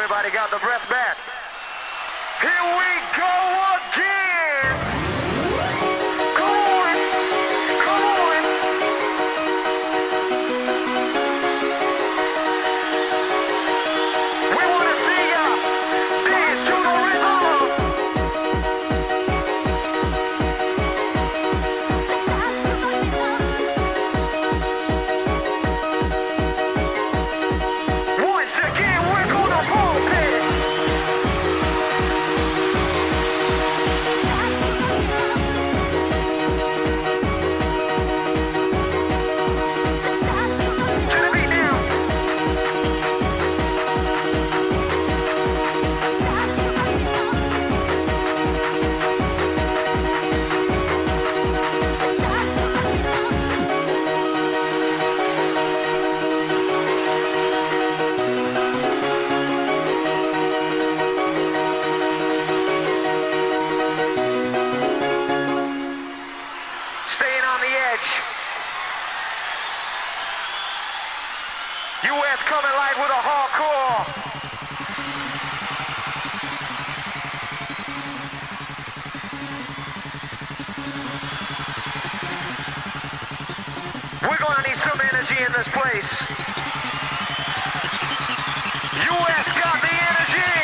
Everybody got the breath back. Here we go again. Come on. Come on. We want to see ya dance to the rhythm. Once again, we're gonna pump it. US coming live with a hardcore. We're gonna need some energy in this place. US got the energy.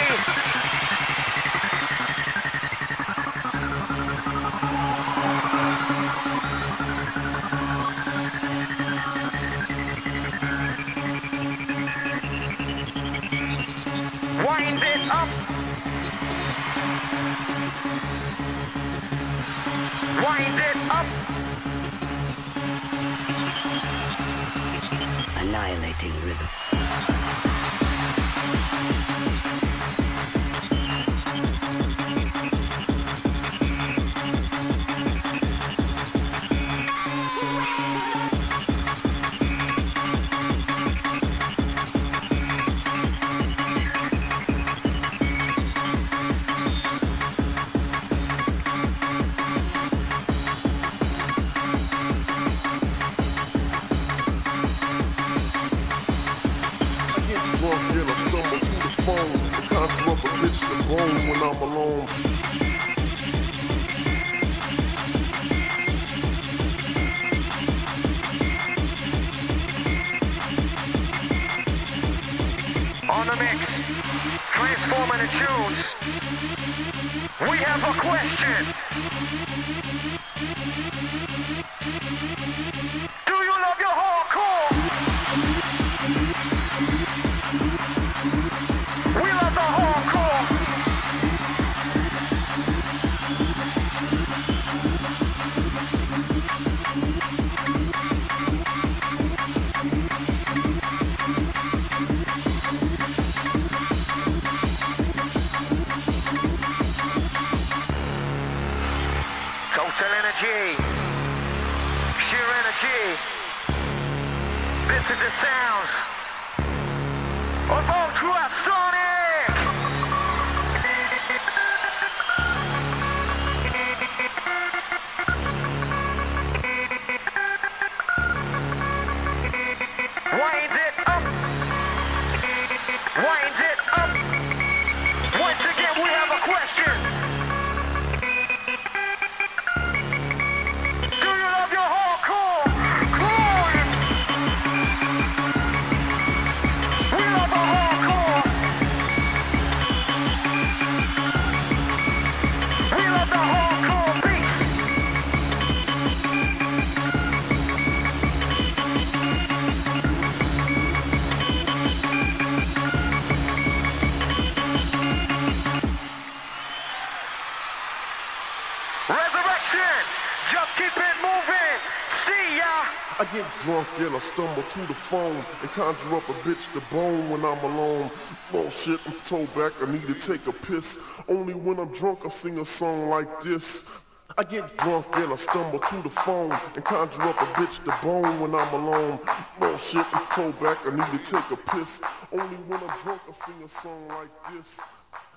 Wind it up. Wind it up. Annihilating rhythm. When I'm alone. On the mix, transforming the tunes. We have a question. Do you love your hardcore? We love the hardcore. Total energy, sheer energy. This is the sounds of ultrasonic. Wind it up. Wind it up. Once again, we have a question. Do you love your hardcore? Come on. We love the hardcore. We love the hardcore beats. Resurrection, just keep it moving. See ya. I get drunk and I stumble to the phone and conjure up a bitch to bone when I'm alone. Bullshit, I'm told back, I need to take a piss. Only when I'm drunk I sing a song like this. I get drunk and I stumble to the phone and conjure up a bitch to bone when I'm alone. Bullshit, I'm told back, I need to take a piss. Only when I'm drunk I sing a song like this.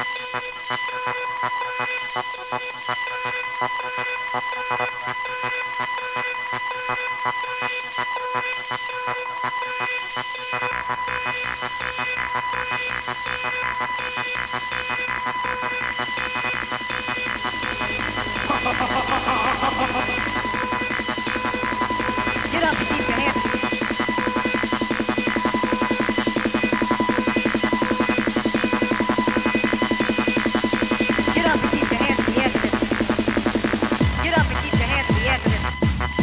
Get up and keep your hands. Get up and keep your hands in the air to this. Get up and keep your hands in the air to this.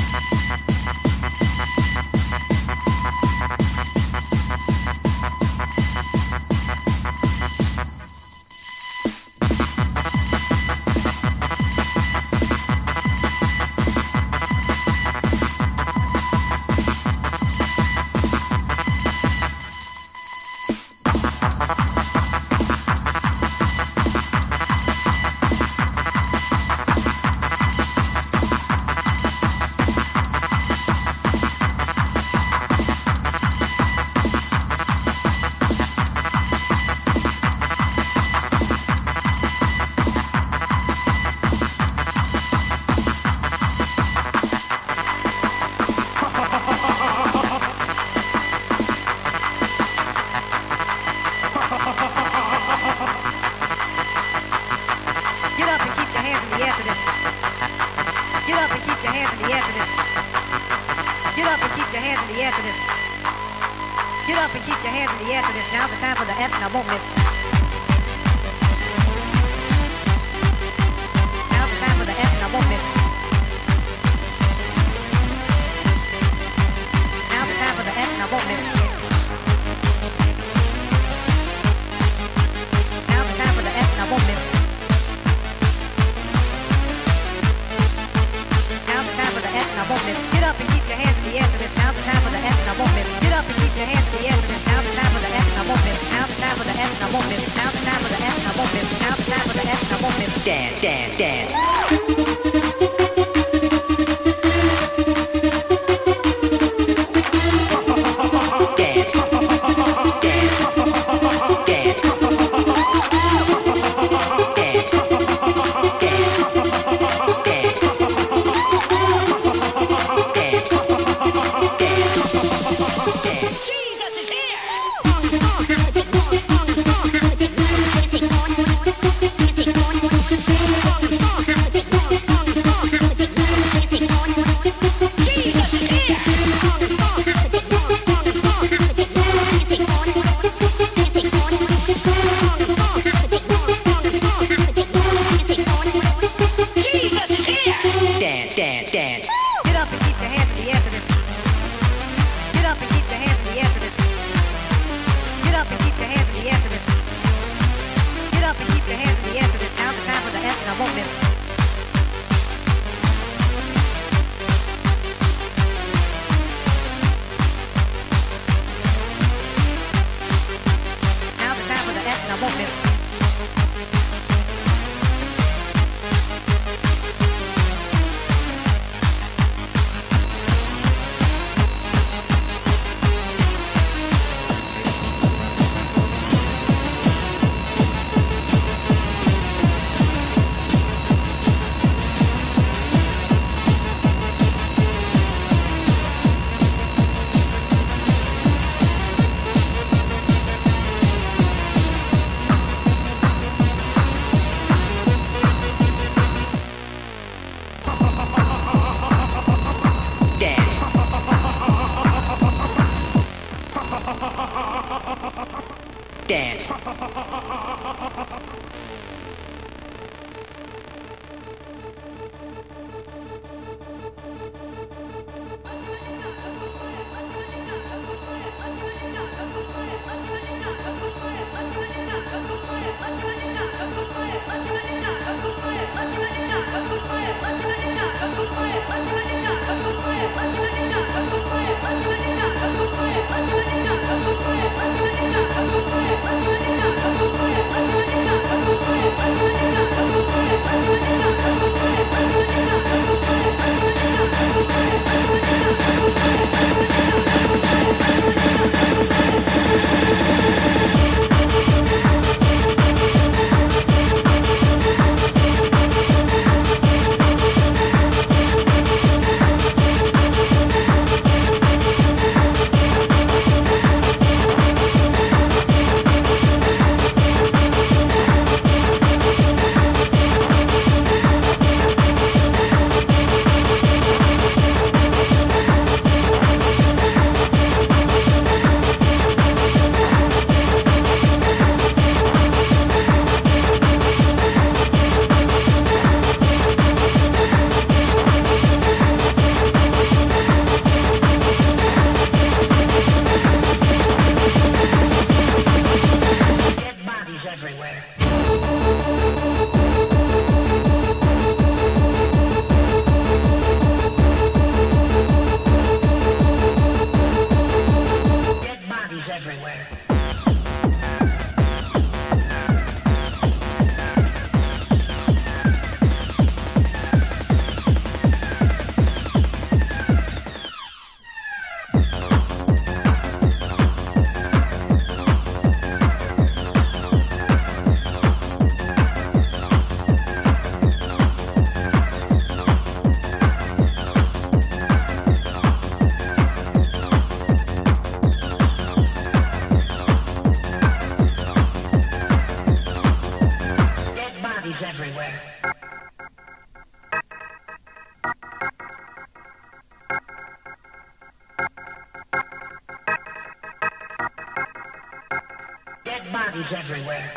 Get up and keep your hands in the air to this. Get up and keep your hands in the air to this. Get up and keep your hands in the air to this. Get up and keep your hands in the air to this. Now's the time for the S and I won't miss. Now's the time for the S and I won't miss. Now's the time for the S and I won't miss. Now's the time for the S and I won't miss. I won't miss. Get up and keep your hands in the air to this. Now's the time for the S and I won't miss. Get up and keep your hands in the air to this. Now's the time for the S and I won't miss. Now's the time for the S and I won't miss. Now's the time for the S and I won't miss. Now's the time for the S and I won't miss. Dance, dance, dance. Dance, dance. Get up and keep your hands in the air to this. Get up and keep your hands in the air to this. Get up and keep your hands in the air to this. Get up and keep your hands in the air to this. Now's the time for the S and I won't miss. Now's the time for the S and I won't miss. Dance. What bodies everywhere.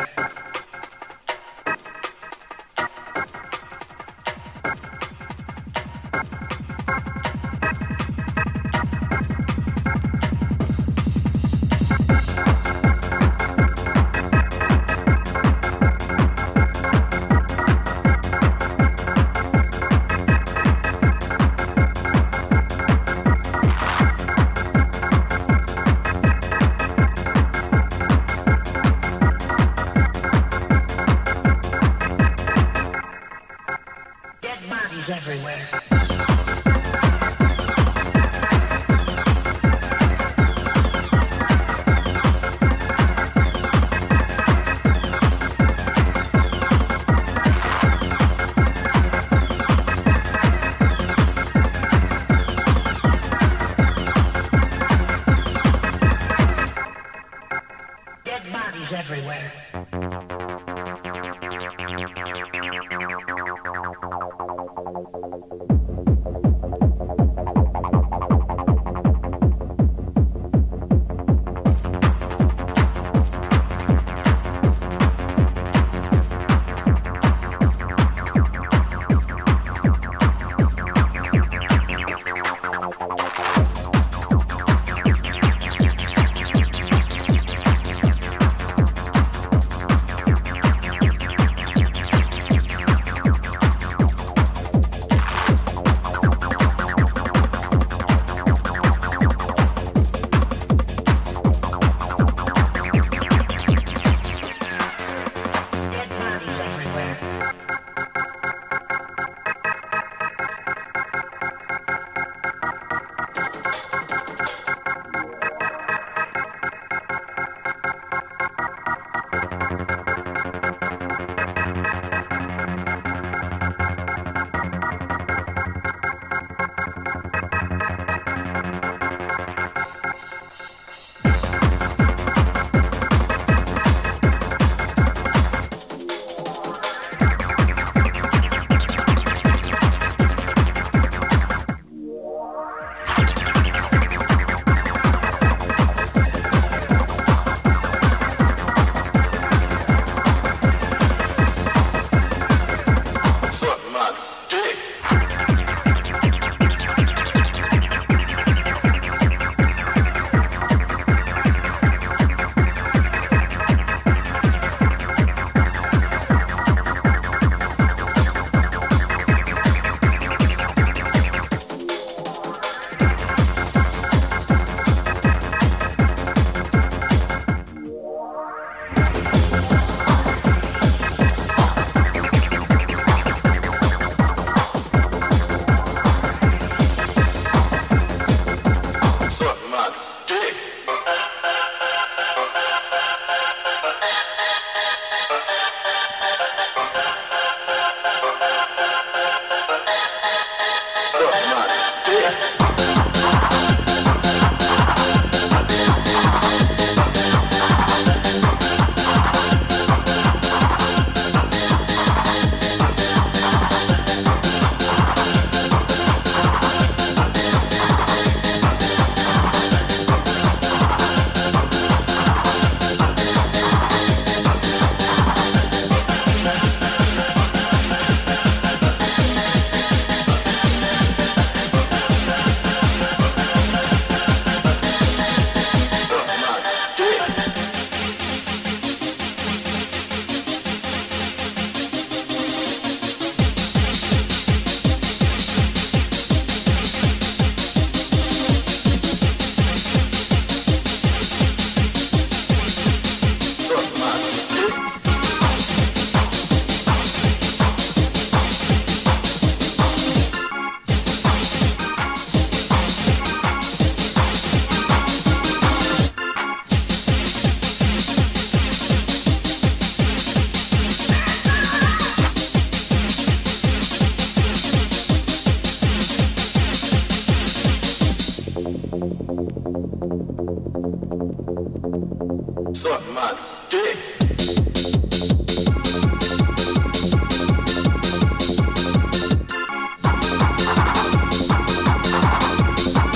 Suck my dick.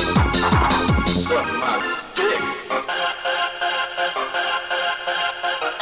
Suck my dick.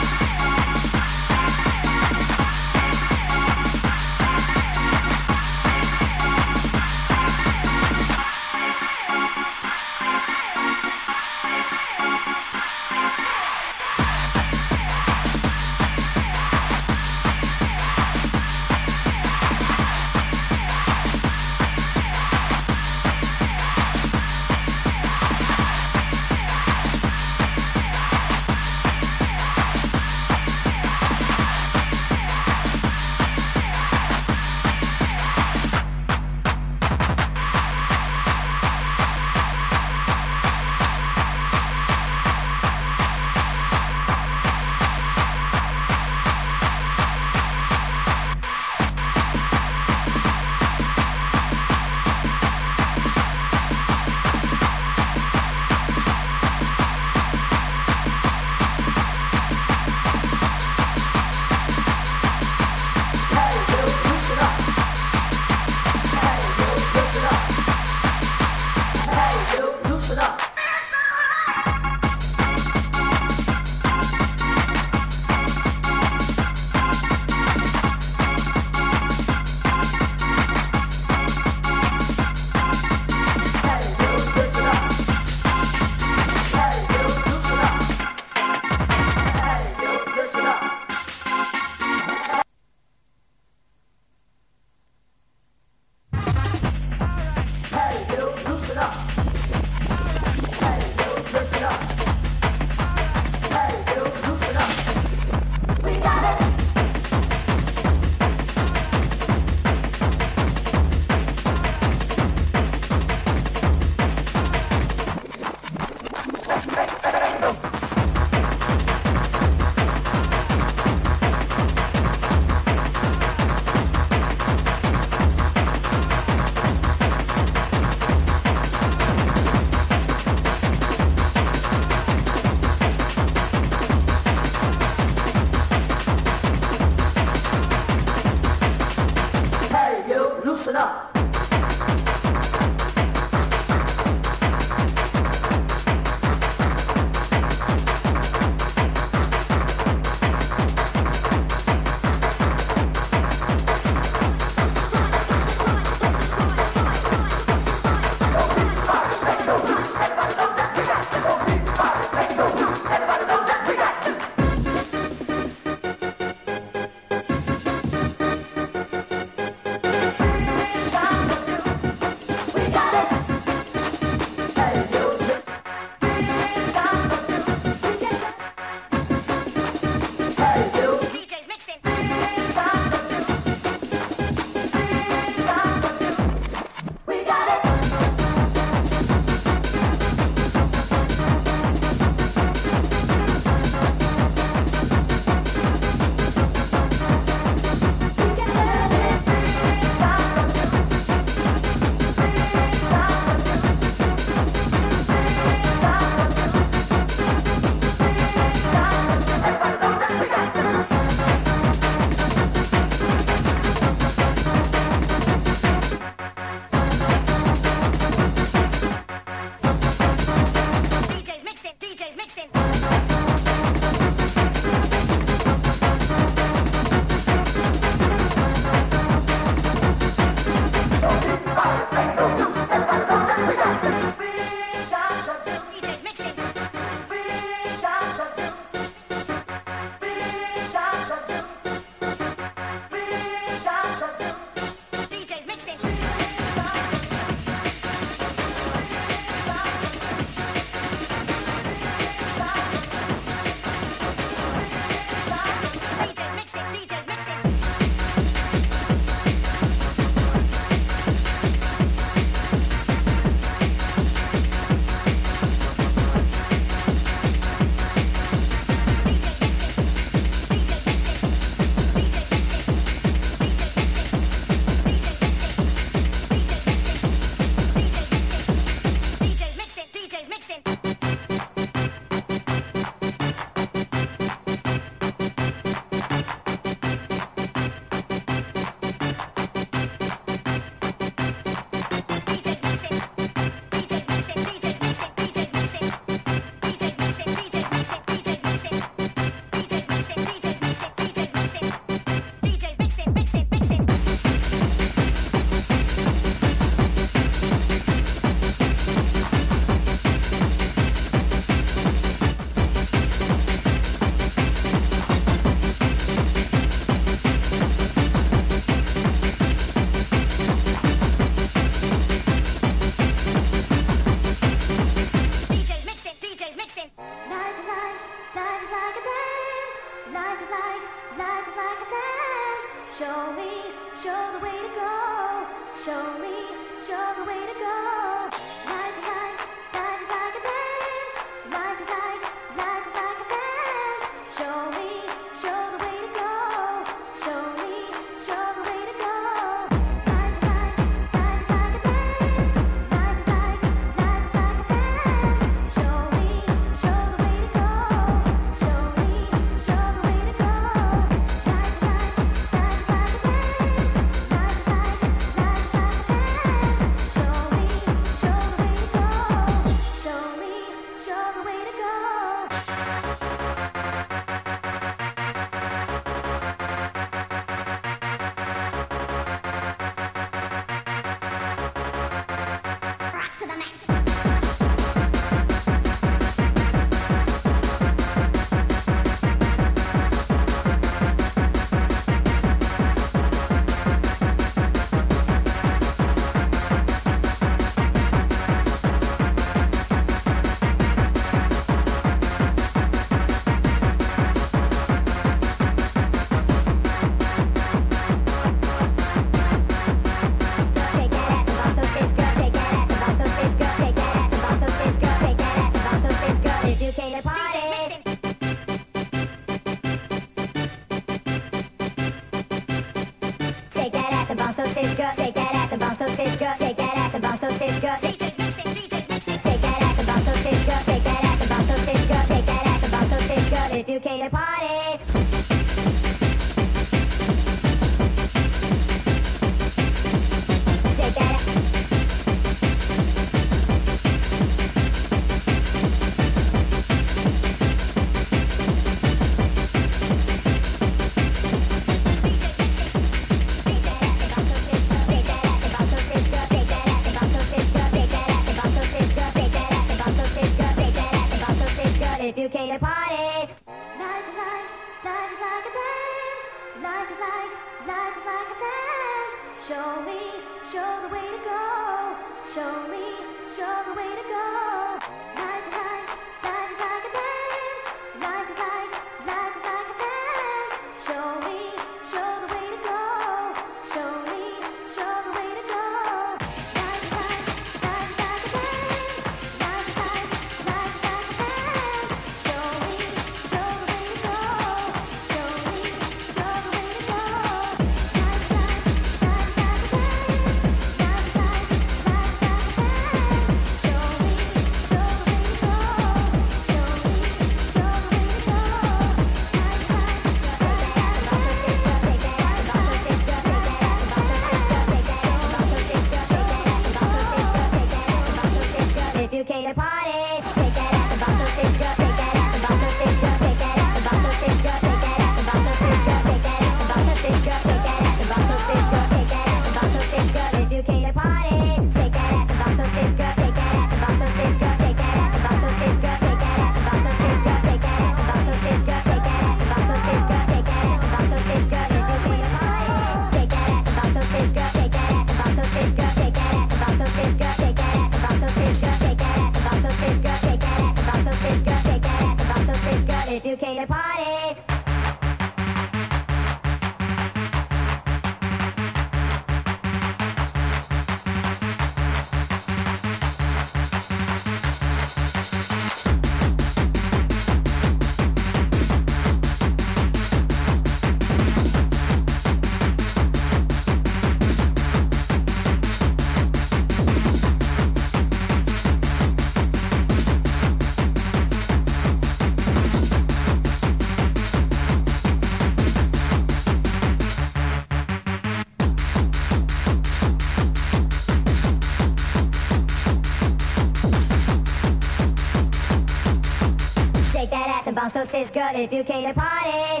So tastes good if you came to party.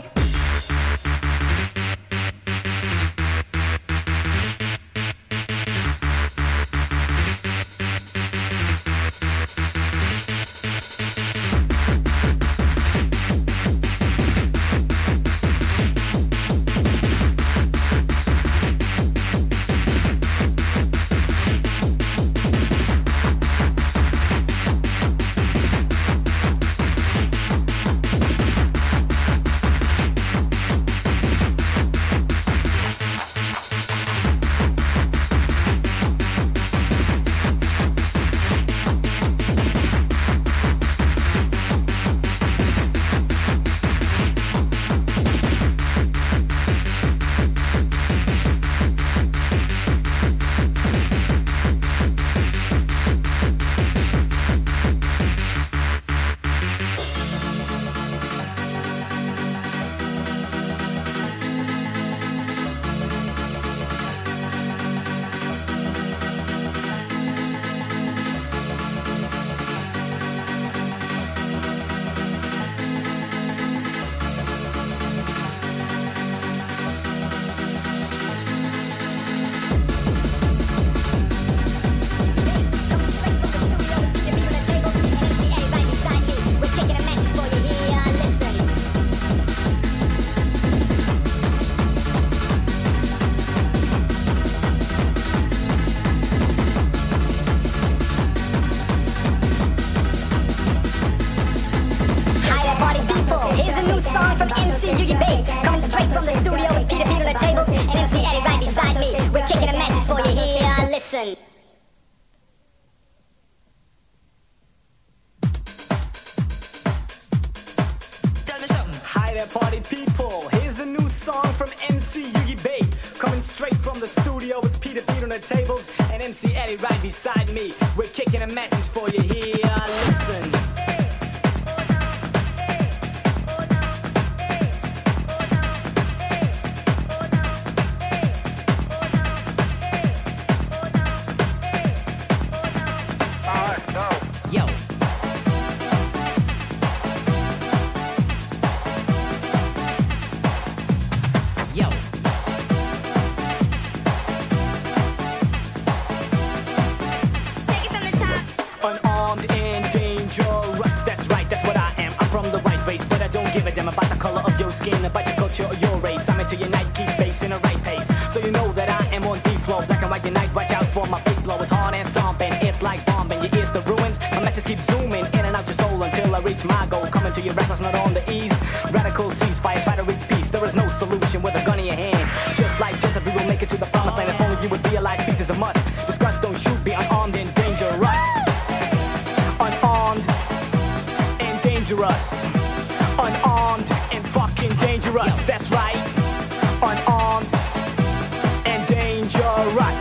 MC Yugi B, coming straight from the studio with Peter on the tables and MC Eddie right beside me. We're kicking a message for you here. Listen. Hi there, party people. Here's a new song from MC Yugi B, coming straight from the studio with Peter on the tables and MC Eddie right beside me. We're kicking a message for you here. Listen. Yo. Yo. Take it from the top. Unarmed and dangerous. That's right, that's what I am. I'm from the right race, but I don't give a damn about the color of your skin, about your culture or your race. I'm into your night, keep face in the right pace. So you know that I am on deep flow. Black and white unite, watch out for my face blow. It's hard and thumping, it's like bombing. Your ears the ruins, my message keeps zooming in and out your soul until I reach my goal. Coming to your reckless, not on the ease. Radical ceasefire, try to reach peace. There is no solution with a gun in your hand. Just like Joseph, we will make it to the promised land. If only you would realize peace is a must. Discuss, don't shoot, be unarmed and dangerous. Unarmed and dangerous. Unarmed and fucking dangerous. That's right. Unarmed and dangerous.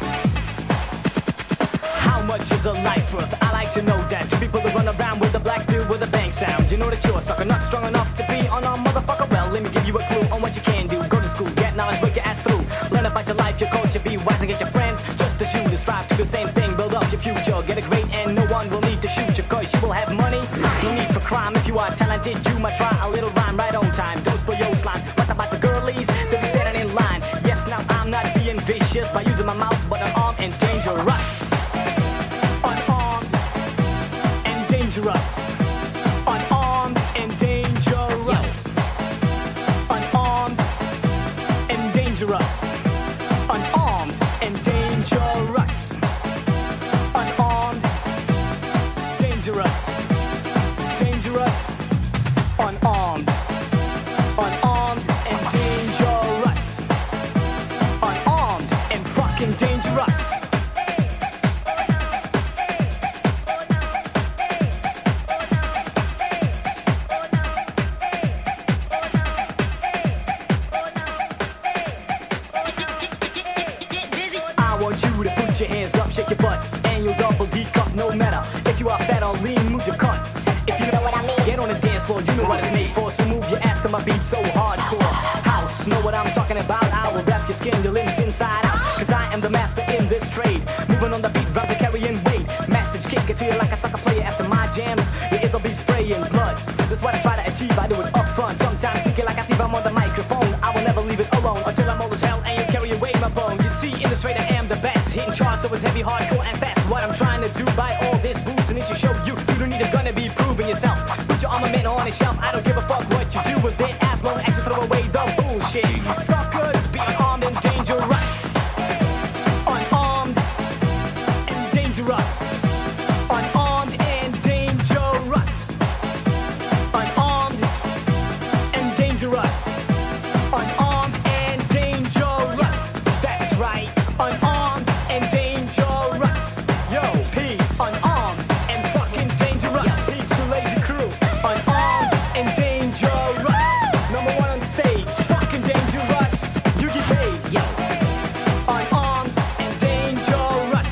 How much is a life worth? I like to know that. Two people that run around with a black steel with a bang sound. You know that you're a sucker, not strong enough to be unarmed, motherfucker. Well, let me give you a clue on what you can do. Go to school, get knowledge, work your ass through. Learn about your life, your culture, be wise and get your friends just as you. Strive to do the same thing, build up your future. Get a grade and no one will need to shoot you, cause you will have money. No need for crime. If you are talented, you might try a little rhyme right on time. Dose for your slime. What about the girlies? They'll be standing in line. Yes, now I'm not being vicious by using my mouth, but unarmed and dangerous. Unarmed and dangerous. Unarmed and dangerous. Unarmed and dangerous. Unarmed and dangerous. Unarmed, dangerous. Dangerous. Unarmed. Unarmed and dangerous. Unarmed and fucking dangerous. I want you to put your hands up, shake your butt, and you'll double D cup no matter. If you are fat or lean, move your cut. If you know what I mean, get on the dance floor, you know what it's made for. So move your ass to my beat so hardcore. House, know what I'm talking about? I will wrap your skin, your limbs inside out. Cause I am the master in this trade. Moving on the beat, round the carrying weight. Message kick it to you like a sucker player after my jams. Your ears will be spraying blood. That's what I try to achieve, I do it up front. Sometimes speaking like I see I'm on the microphone. I will never leave it alone until I'm old as hell and you carry away my bone. You see, in the straight I am the best. Hitting charts, so it's heavy, hardcore, and fast. What I'm trying to do by all this boosting is to show you don't need a gun to be proving yourself. Put your armament on the shelf. I don't give a fuck what you do with it as long as you throw away the bullshit. Suckers, be unarmed and dangerous. Unarmed and dangerous. Unarmed and dangerous. Unarmed and dangerous. Unarmed and dangerous. That's right. Unarmed and dangerous. Yo, peace. Unarmed and fucking dangerous. Peace to lazy crew. Unarmed and dangerous. Number one on stage. Fucking dangerous. You get paid. Yo. Unarmed and dangerous.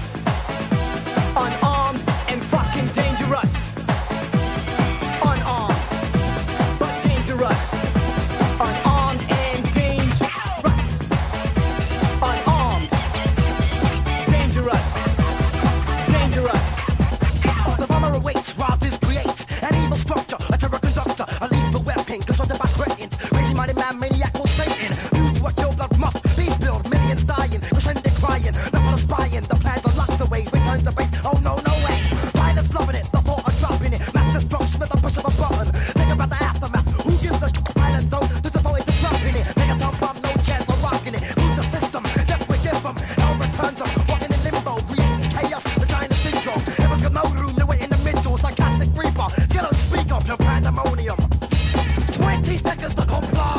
Unarmed and fucking dangerous. Unarmed but dangerous. Unarmed and dangerous. Unarmed. Dangerous. Dangerous. The bomber awaits, rises, creates an evil structure, a terror conductor, a lethal weapon, constructed by cretins. Crazy minded man, maniac will Satan. You do what your blood must be spilled, millions dying, crescendo crying, not for the spying. The plans are locked away, return to base. Oh no, no way. Pilots loving it, the thought of dropping it. Mass destruction at the push of a button. Think about the aftermath. Who gives a pilot though? There's a voice of dropping it. Make a thumb up, no chance of rocking it. Move the system, death we give them. Hell returns them, walking in limbo, creating chaos, vagina syndrome. It was no room, they were in the middle, sarcastic reaper. Still don't speak up, no pandemonium. 20 seconds to comply.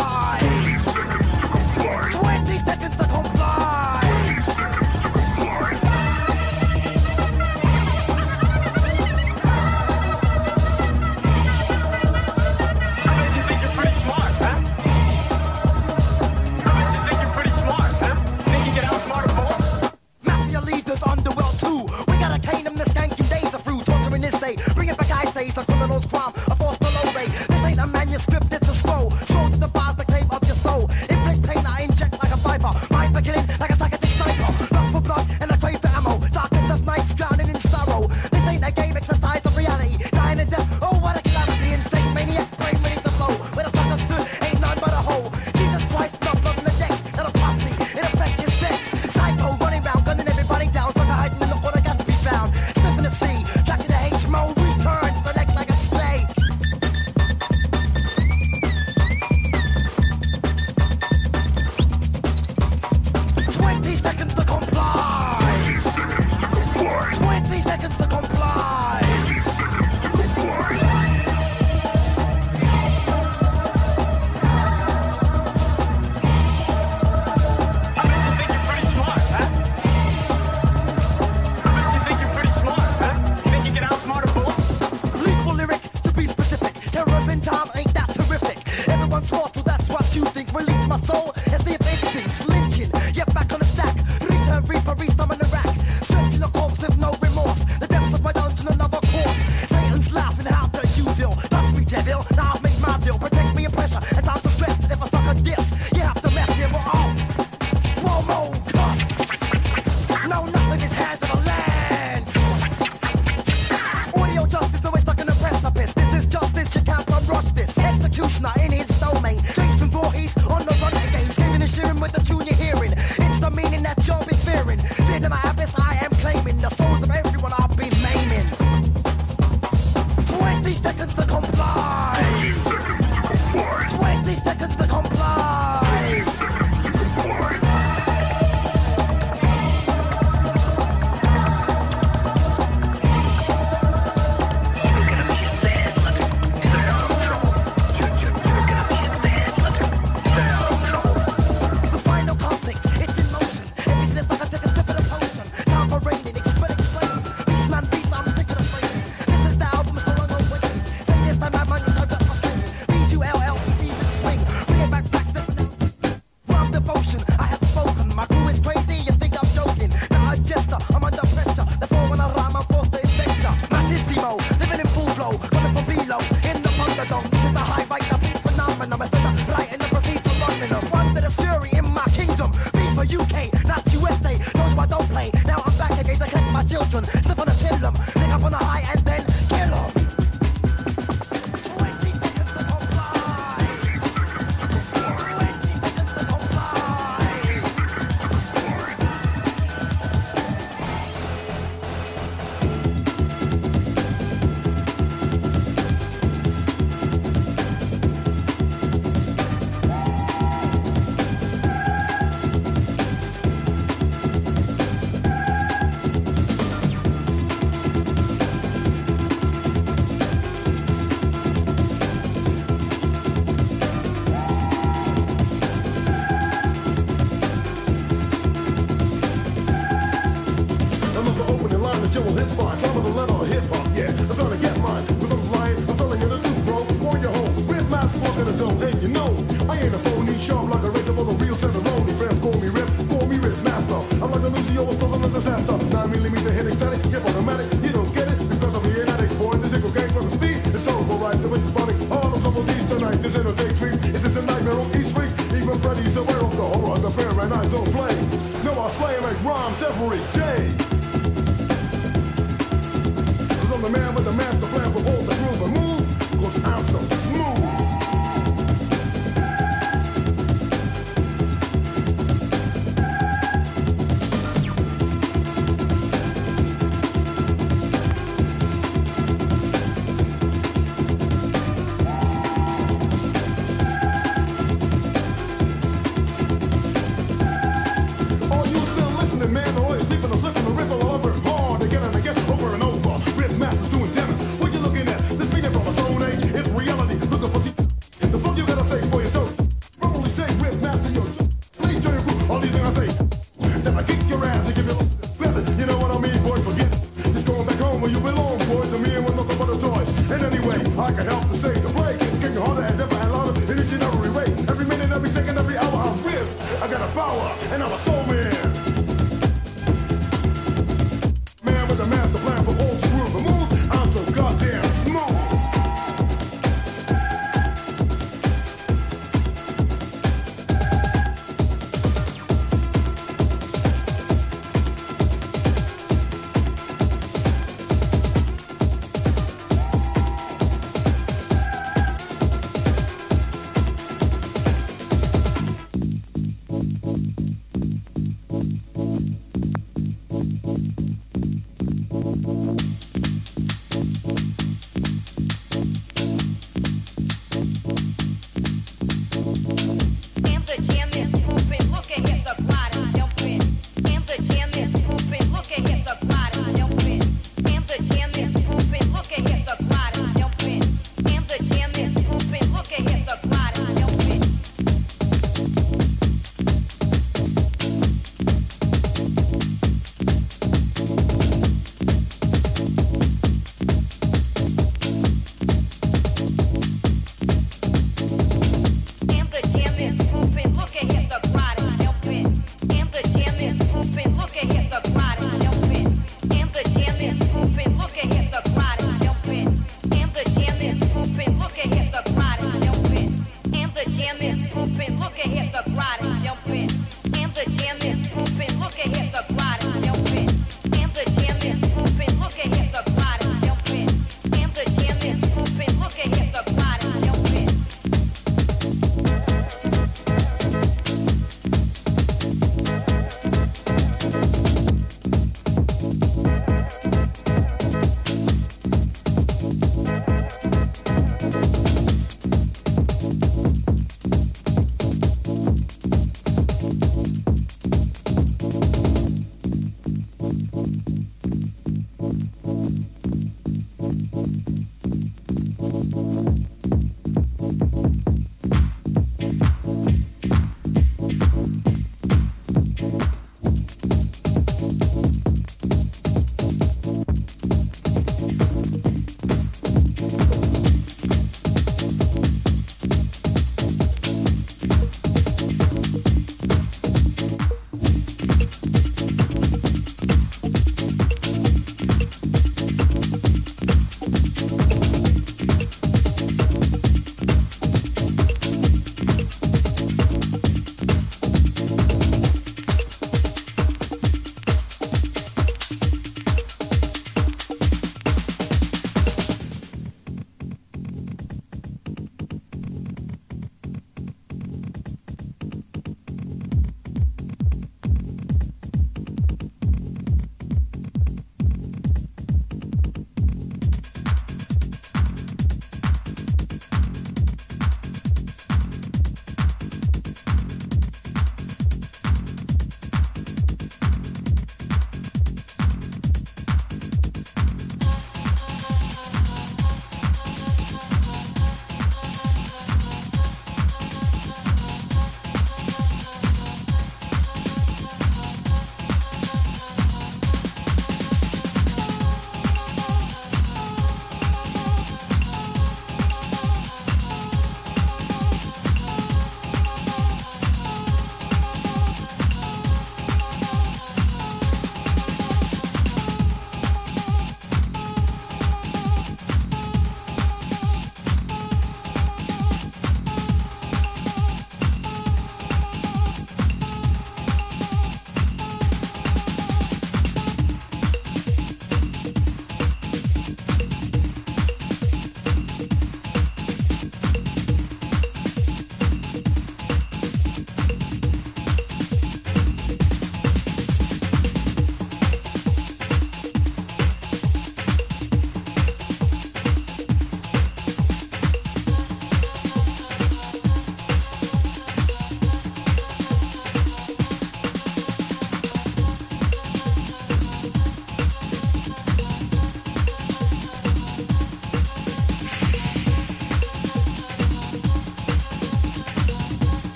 release my soul and see if instincts lynching. Get back on the stack, return, reaper, resummon the rack. Stretching a corpse with no remorse. The depths of my dungeon, another course. Satan's laughing, how do you feel? Touch me, devil, now I've made my deal. Protect me in pressure, and time to stress. If I suck a diss, you have to mess him off. Promo cut. No, nothing is hands of a land. Audio justice, no way stuck in the precipice. This is justice, you can't rush this. Executioner in his domain. Jason Voorhees on the run again. Screaming and shearing with the tune you're hearing. It's the meaning that you'll be fearing. Fear to my abyss, I am claiming. The souls of everyone I'll be maiming. 20 seconds to comply. 20 seconds to comply. The final conflict, it's in motion. Every step like I take a sip of the potion. Time for raining, explain. Beast man, beast, I'm sick of the flame. This is the album, so I'm not waiting. Say this time, my money turns up my swing. B-U-L-L-E, swing. Bring it back, this now. Rhyme devotion, I have spoken. My crew is crazy, you think I'm joking. Now I'm jester, I'm under pressure. Therefore, when I rhyme, I'm forced to adventure. Mattissimo, living in full flow. Coming from below, in the thunderdome. It's a high right, the beat phenomenon. I said the right and the proceed to running them. One that is fury in my kingdom. Beat for UK, not USA. Those who I don't play. Now I'm back again to collect my children. Slip on a tillum, pick up on a high and then kill 'em. 20 seconds to comply. 20 seconds to comply. Another opening line that you will hit fine. Follow the letter of hip hop, yeah. I'm trying to get mine. Cause I'm flying, I'm telling you the truth, bro. On your home, with my smoke in the dome. And you know, I ain't a phony, sharp like a razor for the real tenderoni. Fans call me Rip Master. I'm like a Lucio, still in a disaster. 9mm hitting static, hip automatic. You don't get it because I'm the addict, boy. The jiggle gang for the speed. It's terrible, right? The waste is funny. All of some of these tonight. This ain't a daydream. Is this a nightmare on East Street? Even Freddy's aware of the horror of the fair and I don't play. No, I slay like rhymes every day. Cause I'm the man with the master plan for all the groove and move. Cause I'm so smooth. Are you still listening, man? Or are you sleeping or slipping or ripping or over hard again and again, over and over? Rip masters doing damage. What you looking at? This meaning from a stone age. It's reality. Looking for the fuck you gotta say for yourself. Probably say rip master your please join your group. All these things I say. Then I kick your ass and give you feather. You know what I mean, boy? Forget it. Just going back home where you belong, boy. To me and with nothing but a toy. And anyway, I can help to say the play. It's getting harder and never had louder in each and every way. Every minute, every second, every hour, I'm ripped. I got a power and I'm a